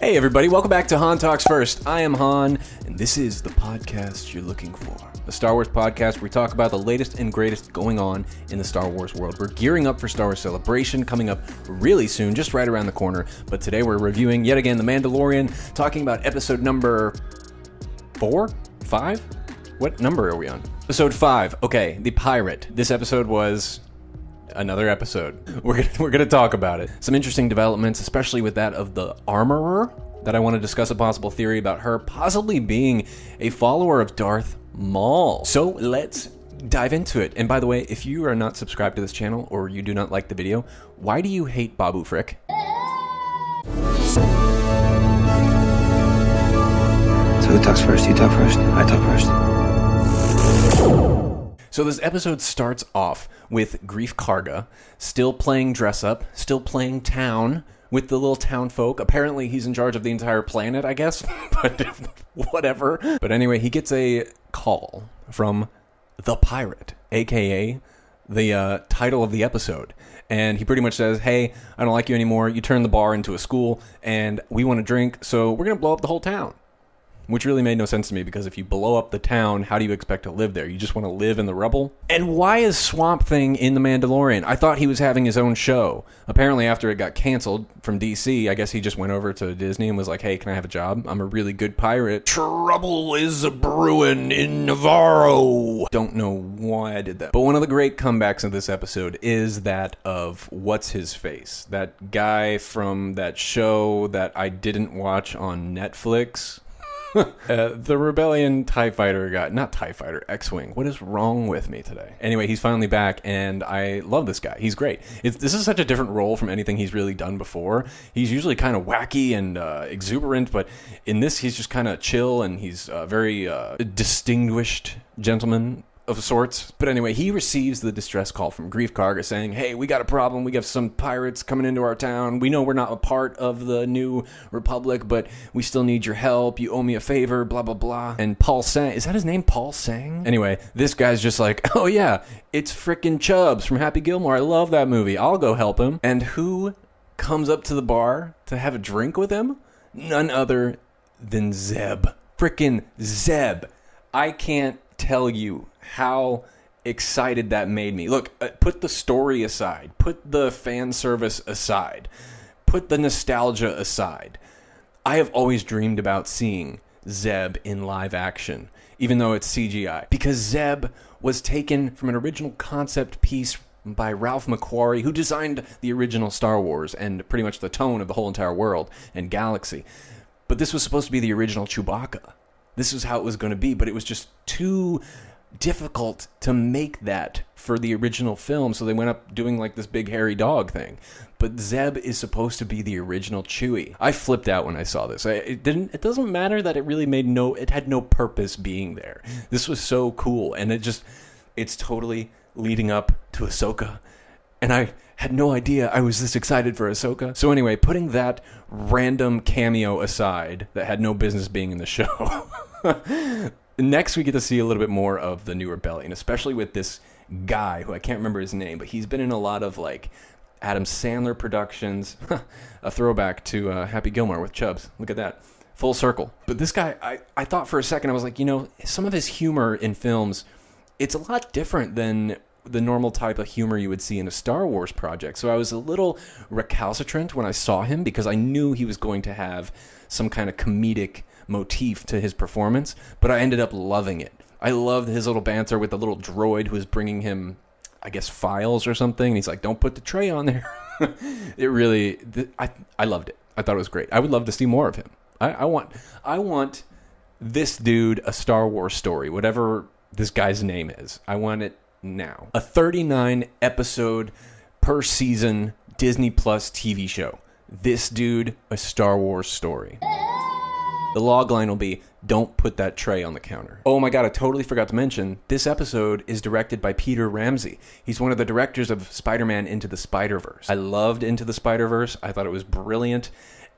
Hey everybody, welcome back to Han Talks First. I am Han, and this is the podcast you're looking for. A Star Wars podcast where we talk about the latest and greatest going on in the Star Wars world. We're gearing up for Star Wars Celebration, coming up really soon, just right around the corner. But today we're reviewing, yet again, The Mandalorian, talking about episode number 4? 5? What number are we on? Episode 5. Okay, The Pirate. This episode was another episode. We're gonna talk about it. Some interesting developments, especially with that of the Armorer, that I want to discuss a possible theory about her possibly being a follower of Darth Maul. So let's dive into it. And by the way, if you are not subscribed to this channel or you do not like the video, why do you hate Babu Frick? So who talks first? You talk first? I talk first. So this episode starts off with Greef Karga still playing dress up, still playing town with the little town folk. Apparently he's in charge of the entire planet, I guess, but whatever. But anyway, he gets a call from the pirate, aka the title of the episode. And he pretty much says, hey, I don't like you anymore. You turned the bar into a school and we want to drink, so we're going to blow up the whole town. Which really made no sense to me, because if you blow up the town, how do you expect to live there? You just want to live in the rubble? And why is Swamp Thing in The Mandalorian? I thought he was having his own show. Apparently after it got canceled from DC, I guess he just went over to Disney and was like, hey, can I have a job? I'm a really good pirate. Trouble is brewing in Navarro. Don't know why I did that. But one of the great comebacks of this episode is that of What's-His-Face? That guy from that show that I didn't watch on Netflix. The Rebellion TIE Fighter guy, not TIE Fighter, X-Wing. What is wrong with me today? Anyway, he's finally back, and I love this guy. He's great. This is such a different role from anything he's really done before. He's usually kind of wacky and exuberant, but in this, he's just kind of chill, and he's a very distinguished gentleman of sorts. But anyway, he receives the distress call from Greef Karga saying, hey, we got a problem. We got some pirates coming into our town. We know we're not a part of the new republic, but we still need your help. You owe me a favor, blah, blah, blah. And Paul Sang, is that his name, Paul Sang? Anyway, this guy's just like, oh yeah, it's frickin' Chubbs from Happy Gilmore. I love that movie. I'll go help him. And who comes up to the bar to have a drink with him? None other than Zeb. Frickin' Zeb. I can't tell you how excited that made me. Look, put the story aside, put the fan service aside, put the nostalgia aside. I have always dreamed about seeing Zeb in live action, even though it's CGI, because Zeb was taken from an original concept piece by Ralph McQuarrie, who designed the original Star Wars and pretty much the tone of the whole entire world and galaxy. But this was supposed to be the original Chewbacca. This was how it was going to be, but it was just too difficult to make that for the original film, so they went up doing like this big hairy dog thing. But Zeb is supposed to be the original Chewie. I flipped out when I saw this. It doesn't matter that it really it had no purpose being there. This was so cool, and it's totally leading up to Ahsoka, and I had no idea I was this excited for Ahsoka. So anyway, putting that random cameo aside that had no business being in the show, next we get to see a little bit more of the New Rebellion, especially with this guy who I can't remember his name, but he's been in a lot of like Adam Sandler productions. A throwback to Happy Gilmore with Chubbs. Look at that. Full circle. But this guy, I thought for a second, I was like, you know, some of his humor in films, it's a lot different than the normal type of humor you would see in a Star Wars project. So I was a little recalcitrant when I saw him, because I knew he was going to have some kind of comedic motif to his performance, but I ended up loving it. I loved his little banter with the little droid who was bringing him, I guess, files or something, and he's like, don't put the tray on there. It really, I loved it. I thought it was great. I would love to see more of him. I want this dude a Star Wars story, whatever this guy's name is. I want it now. A 39 episode per season Disney Plus TV show. This dude a Star Wars story. The logline will be, don't put that tray on the counter. Oh my god, I totally forgot to mention, this episode is directed by Peter Ramsey. He's one of the directors of Spider-Man Into the Spider-Verse. I loved Into the Spider-Verse. I thought it was brilliant.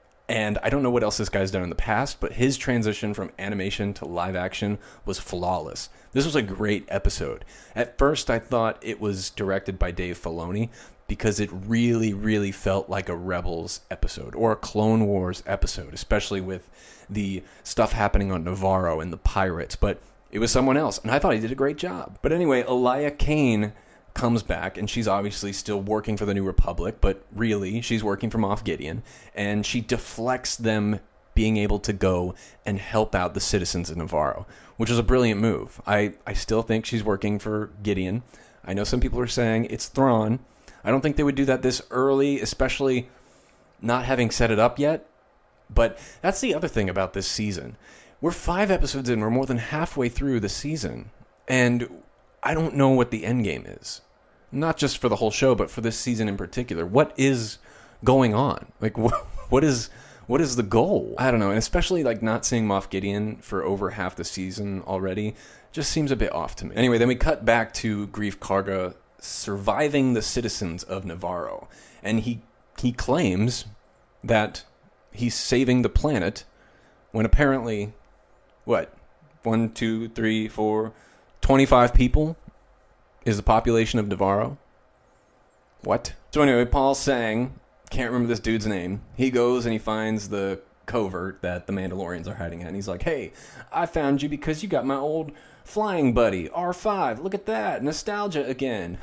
And I don't know what else this guy's done in the past, but his transition from animation to live action was flawless. This was a great episode. At first, I thought it was directed by Dave Filoni, because it really, really felt like a Rebels episode or a Clone Wars episode, especially with the stuff happening on Navarro and the pirates. But it was someone else, and I thought he did a great job. But anyway, Elia Kane comes back, and she's obviously still working for the New Republic, but really, she's working for Moff Gideon, and she deflects them being able to go and help out the citizens of Navarro, which is a brilliant move. I still think she's working for Gideon. I know some people are saying it's Thrawn. I don't think they would do that this early, especially not having set it up yet. But that's the other thing about this season. We're 5 episodes in. We're more than halfway through the season. And I don't know what the end game is. Not just for the whole show, but for this season in particular. What is going on? Like, what is the goal? I don't know. And especially like not seeing Moff Gideon for over half the season already just seems a bit off to me. Anyway, then we cut back to Greef Karga surviving the citizens of Navarro. And he claims that he's saving the planet when apparently, 1, 2, 3, 4, 25 people is the population of Navarro? What? So anyway, Paul Sang, can't remember this dude's name. He goes and he finds the covert that the Mandalorians are hiding at. And he's like, hey, I found you because you got my old flying buddy, R5. Look at that. Nostalgia again.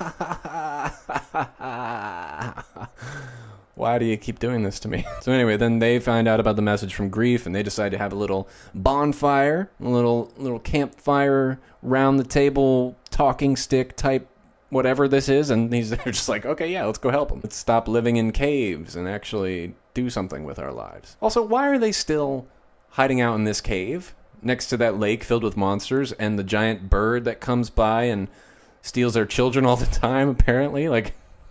Why do you keep doing this to me? So anyway, then they find out about the message from Greef, and they decide to have a little bonfire, a little campfire, round the table, talking stick type whatever this is, and they're just like, okay, yeah, let's go help them. Let's stop living in caves and actually do something with our lives. Also, why are they still hiding out in this cave next to that lake filled with monsters and the giant bird that comes by and steals their children all the time, apparently? Like,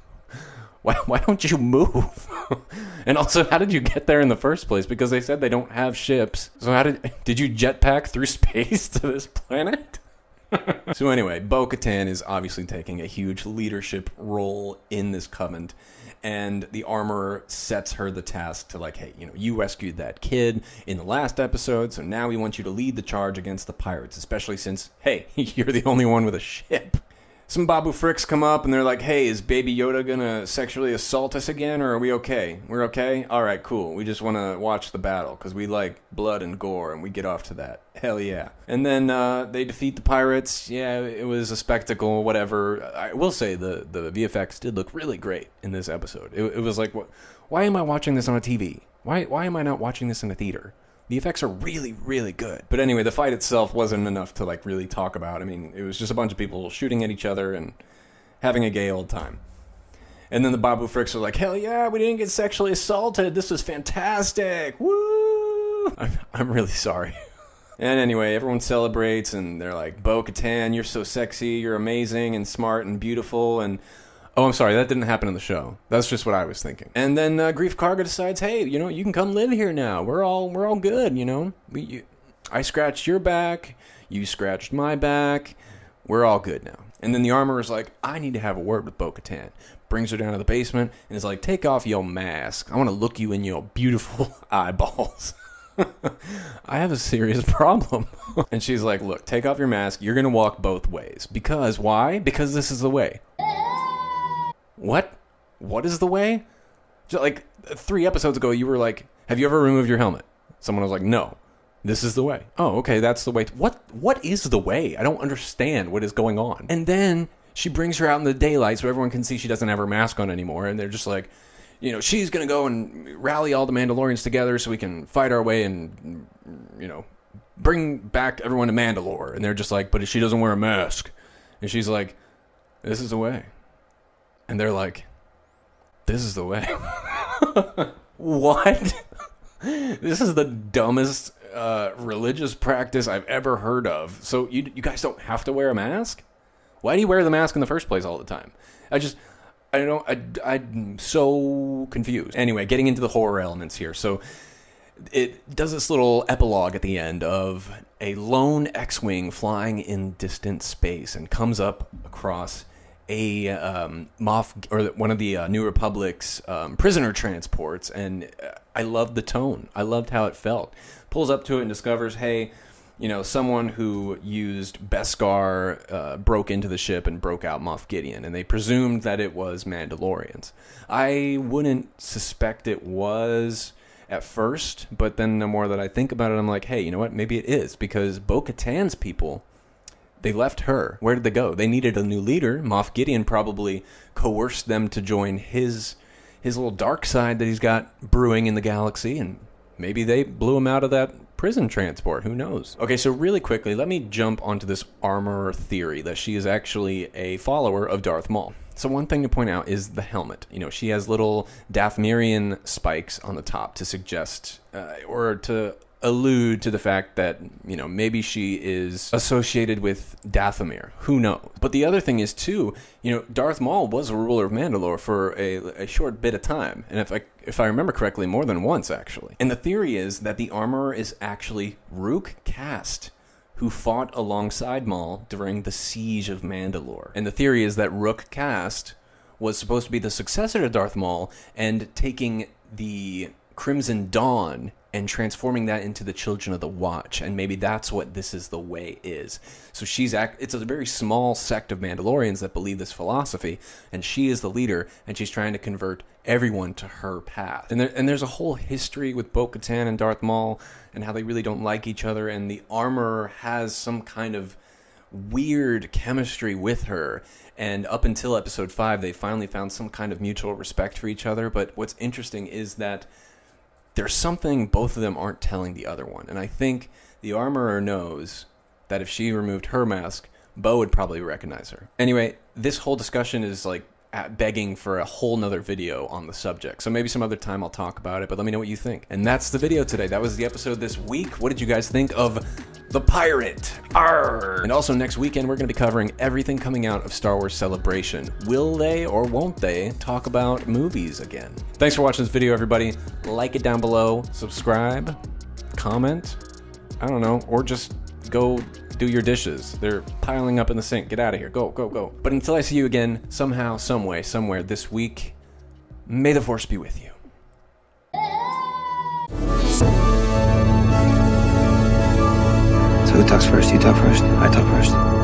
why don't you move? And also, how did you get there in the first place? Because they said they don't have ships. So how did you jetpack through space to this planet? So anyway, Bo-Katan is obviously taking a huge leadership role in this covenant, and the Armorer sets her the task to like, hey, you rescued that kid in the last episode, so now we want you to lead the charge against the pirates, especially since, hey, you're the only one with a ship. Some Babu Fricks come up and they're like, hey, is Baby Yoda gonna sexually assault us again, or are we okay? We're okay? Alright, cool. We just want to watch the battle, because we like blood and gore, and we get off to that. Hell yeah. And then they defeat the pirates. Yeah, it was a spectacle, whatever. I will say the VFX did look really great in this episode. It was like, why am I watching this on a TV? Why am I not watching this in a theater? The effects are really, really good. But anyway, the fight itself wasn't enough to like really talk about. I mean, it was just a bunch of people shooting at each other and having a gay old time. And then the Babu Fricks are like, hell yeah, we didn't get sexually assaulted. This was fantastic. Woo! I'm really sorry. And anyway, everyone celebrates and they're like, Bo-Katan, you're so sexy, you're amazing and smart and beautiful. And oh, I'm sorry, that didn't happen in the show. That's just what I was thinking. And then Greef Karga decides, hey, you can come live here now. We're all good, I scratched your back, you scratched my back. We're all good now. And then the Armorer's like, I need to have a word with Bo-Katan. Brings her down to the basement and is like, take off your mask. I want to look you in your beautiful eyeballs. I have a serious problem. And she's like, look, take off your mask. You're going to walk both ways. Because why? Because this is the way. What? What is the way? Just like 3 episodes ago, you were like, have you ever removed your helmet? Someone was like, no. This is the way. Oh, okay, that's the way. What is the way? I don't understand what is going on. And then she brings her out in the daylight so everyone can see she doesn't have her mask on anymore. And they're just like, she's going to go and rally all the Mandalorians together so we can fight our way and, bring back everyone to Mandalore. And they're just like, but she doesn't wear a mask. And she's like, this is the way. And they're like, this is the way. What? This is the dumbest religious practice I've ever heard of. So you guys don't have to wear a mask? Why do you wear the mask in the first place all the time? I'm so confused. Anyway, getting into the horror elements here. So it does this little epilogue at the end of a lone X-Wing flying in distant space and comes up across a one of the New Republic's prisoner transports, and I loved the tone. I loved how it felt. Pulls up to it and discovers, hey, you know, someone who used Beskar broke into the ship and broke out Moff Gideon, and they presumed that it was Mandalorians. I wouldn't suspect it was at first, but then the more that I think about it, I'm like, hey, you know what? Maybe it is, because Bo-Katan's people, they left her. Where did they go? They needed a new leader. Moff Gideon probably coerced them to join his little dark side that he's got brewing in the galaxy, and maybe they blew him out of that prison transport. Who knows? Okay, so really quickly, let me jump onto this armor theory that she is actually a follower of Darth Maul. So one thing to point out is the helmet. You know, she has little Dathomirian spikes on the top to suggest, or to allude to the fact that, you know, maybe she is associated with Dathomir. Who knows? But the other thing is, too, you know, Darth Maul was a ruler of Mandalore for a short bit of time. And if I remember correctly, more than once, actually. And the theory is that the armorer is actually Rook Kast, who fought alongside Maul during the Siege of Mandalore. And the theory is that Rook Kast was supposed to be the successor to Darth Maul and taking the Crimson Dawn and transforming that into the Children of the Watch, and maybe that's what This Is the Way is. So it's a very small sect of Mandalorians that believe this philosophy, and she is the leader, and she's trying to convert everyone to her path. And there's a whole history with Bo-Katan and Darth Maul, and how they really don't like each other, and the armor has some kind of weird chemistry with her. And up until episode 5, they finally found some kind of mutual respect for each other. But what's interesting is that there's something both of them aren't telling the other one. And I think the armorer knows that if she removed her mask, Bo would probably recognize her. Anyway, this whole discussion is like begging for a whole nother video on the subject. So maybe some other time I'll talk about it, but let me know what you think. And that's the video today. That was the episode this week. What did you guys think of The Pirate? Arr! And also next weekend, we're going to be covering everything coming out of Star Wars Celebration. Will they or won't they talk about movies again? Thanks for watching this video, everybody. Like it down below, subscribe, comment, I don't know, or just go do your dishes. They're piling up in the sink. Get out of here. Go, go, go. But until I see you again, somehow, some way, somewhere this week, may the Force be with you. So who talks first? You talk first? I talk first.